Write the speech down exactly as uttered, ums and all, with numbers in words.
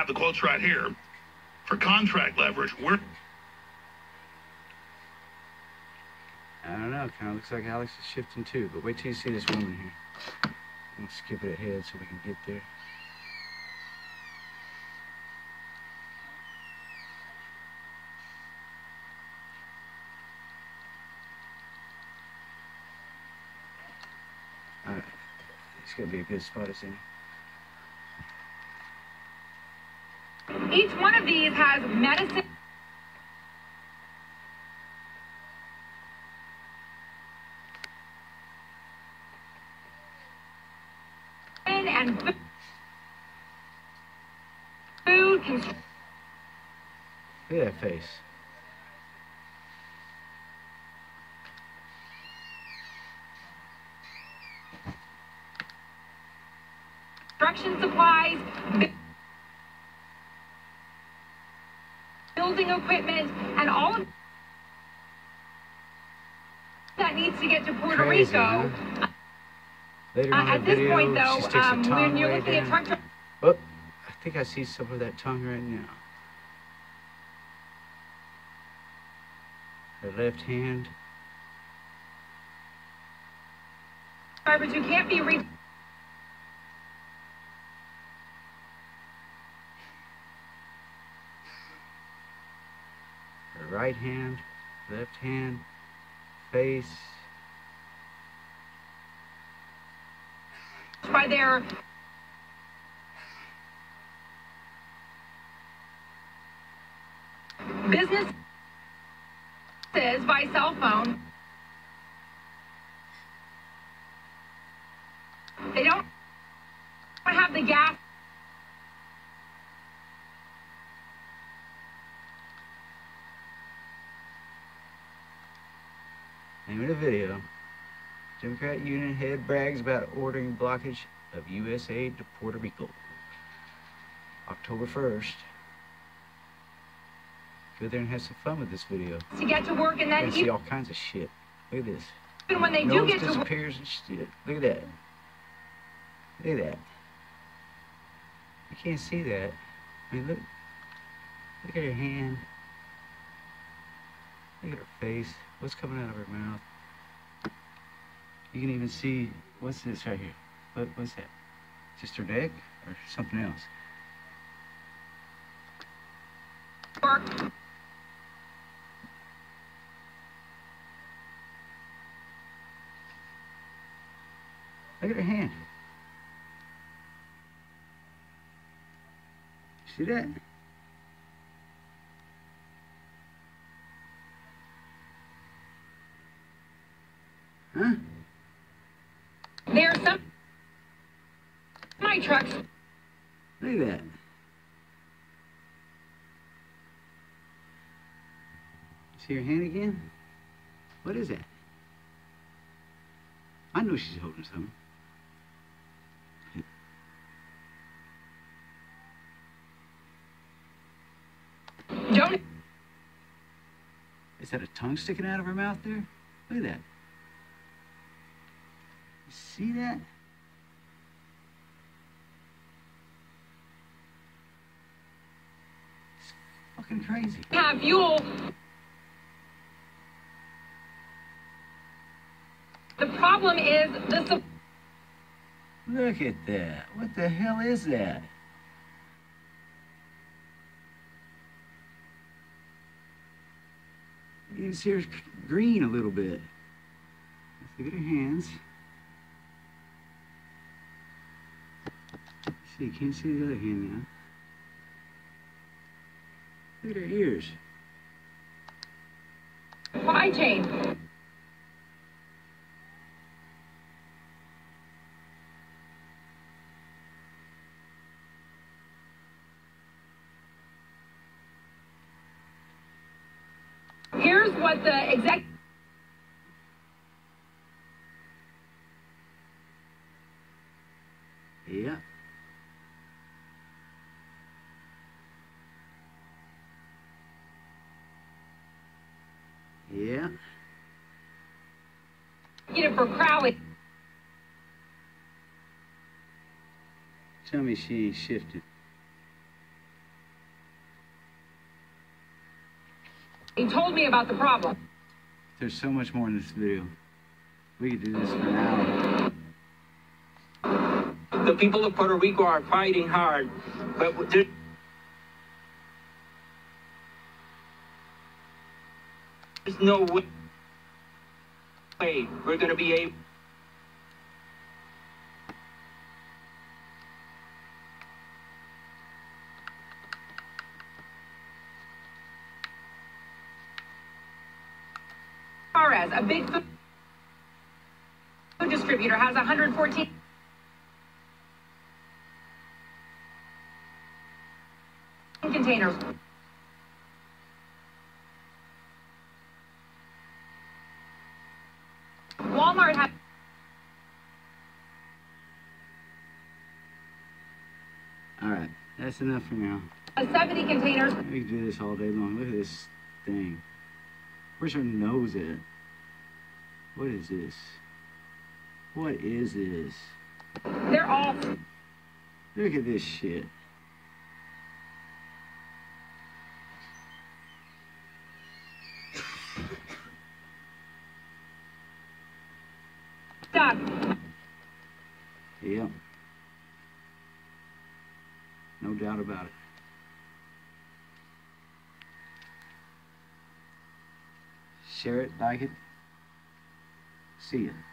the quotes right here. For contract leverage, we're... I don't know. It kind of looks like Alex is shifting too, but wait till you see this woman here. I'm gonna skip it ahead so we can get there. All right. It's gonna be a good spot, isn't it? Each one of these has medicine and food. Look at that face. Construction supplies, building equipment, and all of that needs to get to Puerto Crazy, Rico. Huh? Later on Uh, at the this video, point, though, she sticks um, her tongue when you're way looking down. at truck Oh, I think I see some of that tongue right now. Her left hand. drivers who can't be reached. Her right hand, left hand, face. By their businesses by cell phone. They don't have the gas. Name of the video. Democrat Union head brags about ordering blockage of U S aid to Puerto Rico. October first. Go there and have some fun with this video. To get to work, and You're then gonna see all kinds of shit. Look at this. even when they Nose do get to work, disappears and shit. Look at that. Look at that. You can't see that. I mean, look. Look at her hand. Look at her face. What's coming out of her mouth? You can even see, what's this right here? What, what's that? Just her neck or something else? work, Look at her hand. See that? Huh? there are some my trucks. Look at that. See her hand again? What is that? I know she's holding something. Don't Is that a tongue sticking out of her mouth there? Look at that. You see that? It's fucking crazy. have fuel. The problem is the sup- Look at that. What the hell is that? You can see her green a little bit. Let's look at her hands. See, you can't see the other hand now. Look at her ears. supply chain. Here's what the exec. Yeah. Yeah. Get it for Crowley. Tell me she ain't shifted. He told me about the problem. There's so much more in this video. We could do this for an hour. The people of Puerto Rico are fighting hard, but there's no way we're going to be able. Suarez, a big food distributor, has one hundred fourteen containers. Walmart has All right, that's enough for now. seventy containers. We can do this all day long. Look at this thing. Where's her nose at? What is this? What is this? They're all Look at this shit. stuck. Yep. No doubt about it. Share it, like it. See ya.